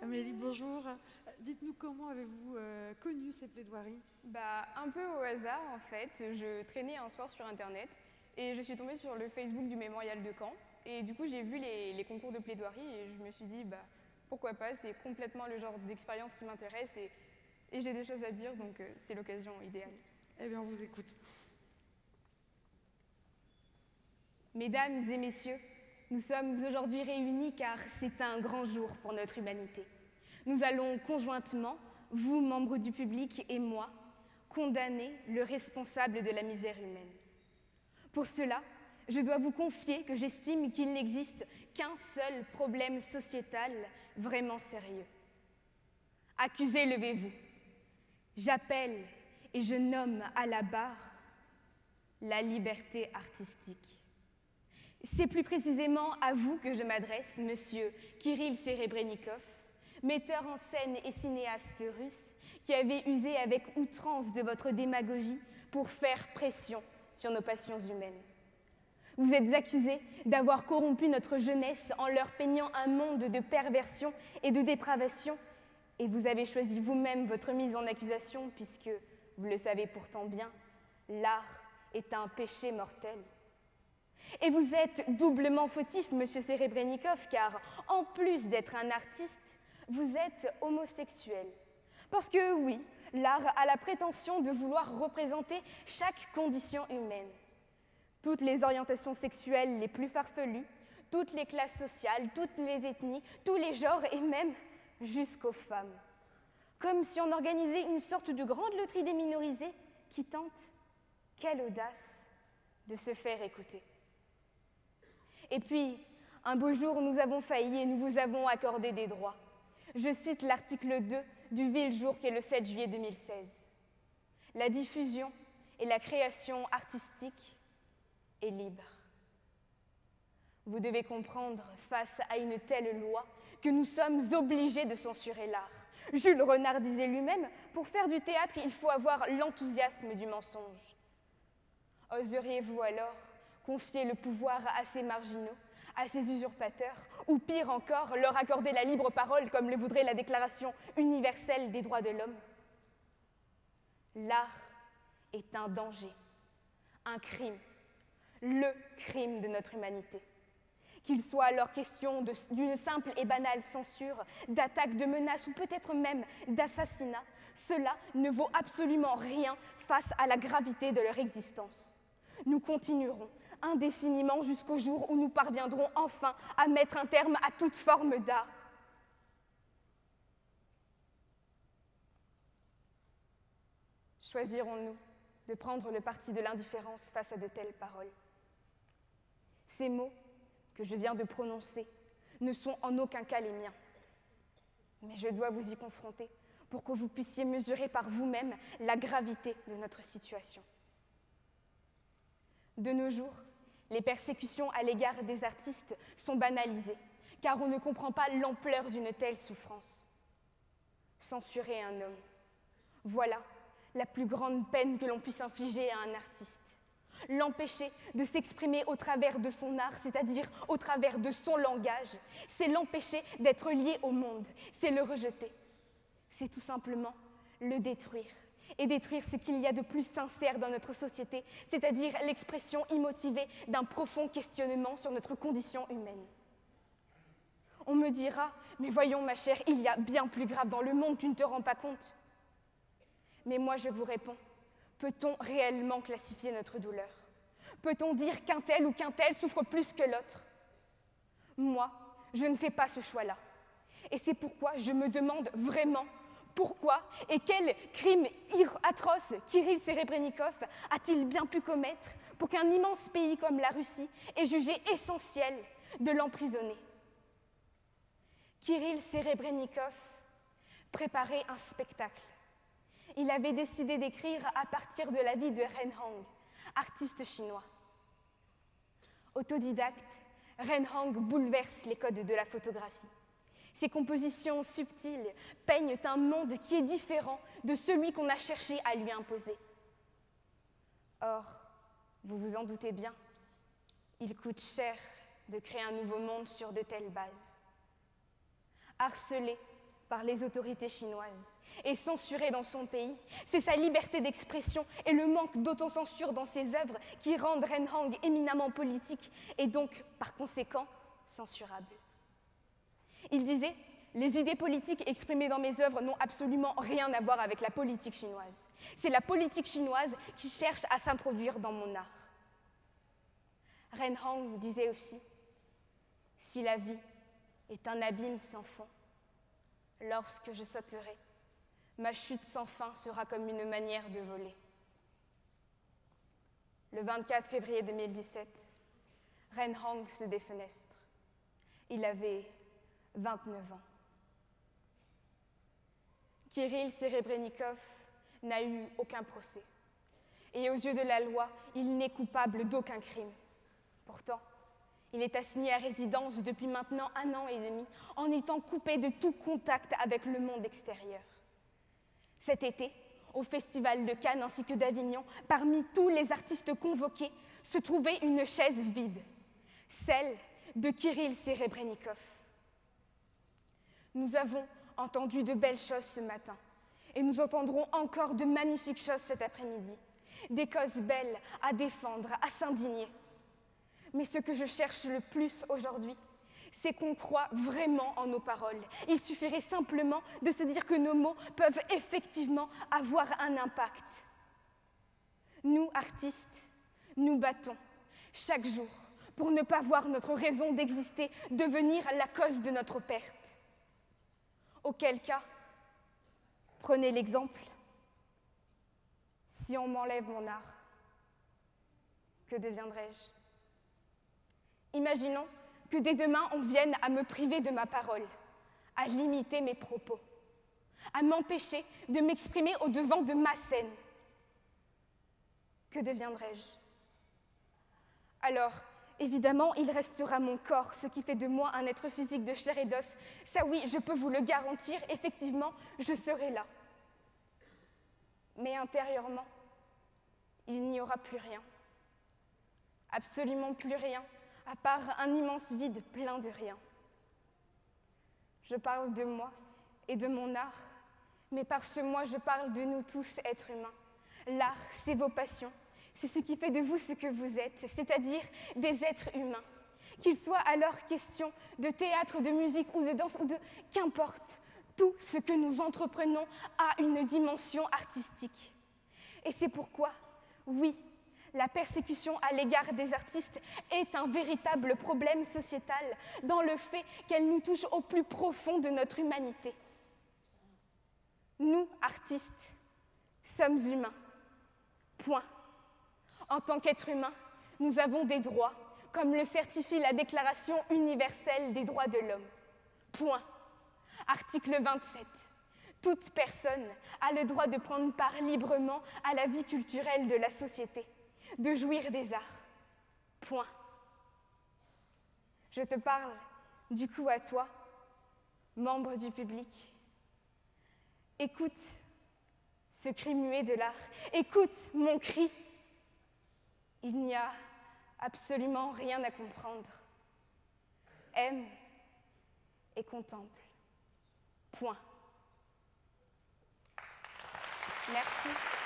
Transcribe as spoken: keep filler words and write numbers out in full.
Amélie, bonjour. Dites-nous comment avez-vous euh, connu ces plaidoiries? Bah, un peu au hasard en fait. Je traînais un soir sur internet et je suis tombée sur le Facebook du Mémorial de Caen. Et du coup, j'ai vu les, les concours de plaidoirie et je me suis dit, bah, pourquoi pas, c'est complètement le genre d'expérience qui m'intéresse et, et j'ai des choses à dire, donc euh, c'est l'occasion idéale. Eh bien, on vous écoute. Mesdames et messieurs, nous sommes aujourd'hui réunis car c'est un grand jour pour notre humanité. Nous allons conjointement, vous, membres du public, et moi, condamner le responsable de la misère humaine. Pour cela, je dois vous confier que j'estime qu'il n'existe qu'un seul problème sociétal vraiment sérieux. Accusés, levez-vous. J'appelle et je nomme à la barre la liberté artistique. C'est plus précisément à vous que je m'adresse, monsieur Kirill Serebrennikov, metteur en scène et cinéaste russe, qui avez usé avec outrance de votre démagogie pour faire pression sur nos passions humaines. Vous êtes accusé d'avoir corrompu notre jeunesse en leur peignant un monde de perversion et de dépravation, et vous avez choisi vous-même votre mise en accusation puisque, vous le savez pourtant bien, l'art est un péché mortel. Et vous êtes doublement fautif, monsieur Serebrennikov, car en plus d'être un artiste, vous êtes homosexuel. Parce que oui, l'art a la prétention de vouloir représenter chaque condition humaine. Toutes les orientations sexuelles les plus farfelues, toutes les classes sociales, toutes les ethnies, tous les genres et même jusqu'aux femmes. Comme si on organisait une sorte de grande loterie des minorisés qui tente, quelle audace, de se faire écouter. Et puis, un beau jour, nous avons failli et nous vous avons accordé des droits. Je cite l'article deux du vil jour qui est le sept juillet deux mille seize. La diffusion et la création artistique est libre. Vous devez comprendre, face à une telle loi, que nous sommes obligés de censurer l'art. Jules Renard disait lui-même, pour faire du théâtre, il faut avoir l'enthousiasme du mensonge. Oseriez-vous alors confier le pouvoir à ces marginaux, à ces usurpateurs, ou pire encore, leur accorder la libre parole comme le voudrait la Déclaration universelle des droits de l'homme? L'art est un danger, un crime, le crime de notre humanité. Qu'il soit alors question d'une simple et banale censure, d'attaque, de menace ou peut-être même d'assassinat, cela ne vaut absolument rien face à la gravité de leur existence. Nous continuerons indéfiniment jusqu'au jour où nous parviendrons enfin à mettre un terme à toute forme d'art. Choisirons-nous de prendre le parti de l'indifférence face à de telles paroles? Ces mots que je viens de prononcer ne sont en aucun cas les miens. Mais je dois vous y confronter pour que vous puissiez mesurer par vous-même la gravité de notre situation. De nos jours, les persécutions à l'égard des artistes sont banalisées, car on ne comprend pas l'ampleur d'une telle souffrance. Censurer un homme, voilà la plus grande peine que l'on puisse infliger à un artiste. L'empêcher de s'exprimer au travers de son art, c'est-à-dire au travers de son langage, c'est l'empêcher d'être lié au monde, c'est le rejeter. C'est tout simplement le détruire. Et détruire ce qu'il y a de plus sincère dans notre société, c'est-à-dire l'expression immotivée d'un profond questionnement sur notre condition humaine. On me dira, mais voyons ma chère, il y a bien plus grave dans le monde, tu ne te rends pas compte. Mais moi je vous réponds, peut-on réellement classifier notre douleur? Peut-on dire qu'un tel ou qu'un tel souffre plus que l'autre? Moi, je ne fais pas ce choix-là. Et c'est pourquoi je me demande vraiment pourquoi et quel crime atroce Kirill Serebrennikov a-t-il bien pu commettre pour qu'un immense pays comme la Russie ait jugé essentiel de l'emprisonner? Kirill Serebrennikov préparait un spectacle. Il avait décidé d'écrire à partir de la vie de Ren Hong, artiste chinois. Autodidacte, Ren Hong bouleverse les codes de la photographie. Ses compositions subtiles peignent un monde qui est différent de celui qu'on a cherché à lui imposer. Or, vous vous en doutez bien, il coûte cher de créer un nouveau monde sur de telles bases. Harcelé par les autorités chinoises et censuré dans son pays. C'est sa liberté d'expression et le manque d'autocensure dans ses œuvres qui rendent Ren Hong éminemment politique et donc, par conséquent, censurable. Il disait « Les idées politiques exprimées dans mes œuvres n'ont absolument rien à voir avec la politique chinoise. C'est la politique chinoise qui cherche à s'introduire dans mon art. » Ren Hong disait aussi « Si la vie est un abîme sans fond, lorsque je sauterai, ma chute sans fin sera comme une manière de voler. » Le vingt-quatre février deux mille dix-sept, Ren Hong se défenestre. Il avait vingt-neuf ans. Kirill Serebrennikov n'a eu aucun procès. Et aux yeux de la loi, il n'est coupable d'aucun crime. Pourtant, il est assigné à résidence depuis maintenant un an et demi, en étant coupé de tout contact avec le monde extérieur. Cet été, au Festival de Cannes ainsi que d'Avignon, parmi tous les artistes convoqués, se trouvait une chaise vide, celle de Kirill Serebrennikov. Nous avons entendu de belles choses ce matin, et nous entendrons encore de magnifiques choses cet après-midi, des causes belles à défendre, à s'indigner. Mais ce que je cherche le plus aujourd'hui, c'est qu'on croit vraiment en nos paroles. Il suffirait simplement de se dire que nos mots peuvent effectivement avoir un impact. Nous, artistes, nous battons chaque jour pour ne pas voir notre raison d'exister devenir la cause de notre perte. Auquel cas, prenez l'exemple. Si on m'enlève mon art, que deviendrai-je ? Imaginons que dès demain, on vienne à me priver de ma parole, à limiter mes propos, à m'empêcher de m'exprimer au-devant de ma scène. Que deviendrai-je ? Alors, évidemment, il restera mon corps, ce qui fait de moi un être physique de chair et d'os. Ça oui, je peux vous le garantir, effectivement, je serai là. Mais intérieurement, il n'y aura plus rien. Absolument plus rien, à part un immense vide plein de rien. Je parle de moi et de mon art, mais par ce moi, je parle de nous tous, êtres humains. L'art, c'est vos passions. C'est ce qui fait de vous ce que vous êtes, c'est-à-dire des êtres humains. Qu'il soit alors question de théâtre, de musique ou de danse, ou de qu'importe, tout ce que nous entreprenons a une dimension artistique. Et c'est pourquoi, oui, la persécution à l'égard des artistes est un véritable problème sociétal dans le fait qu'elle nous touche au plus profond de notre humanité. Nous, artistes, sommes humains. Point. En tant qu'êtres humains, nous avons des droits, comme le certifie la Déclaration universelle des droits de l'homme. Point. Article vingt-sept. Toute personne a le droit de prendre part librement à la vie culturelle de la société, de jouir des arts. Point. Je te parle, du coup, à toi, membre du public. Écoute ce cri muet de l'art. Écoute mon cri. Il n'y a absolument rien à comprendre. Aime et contemple. Point. Merci.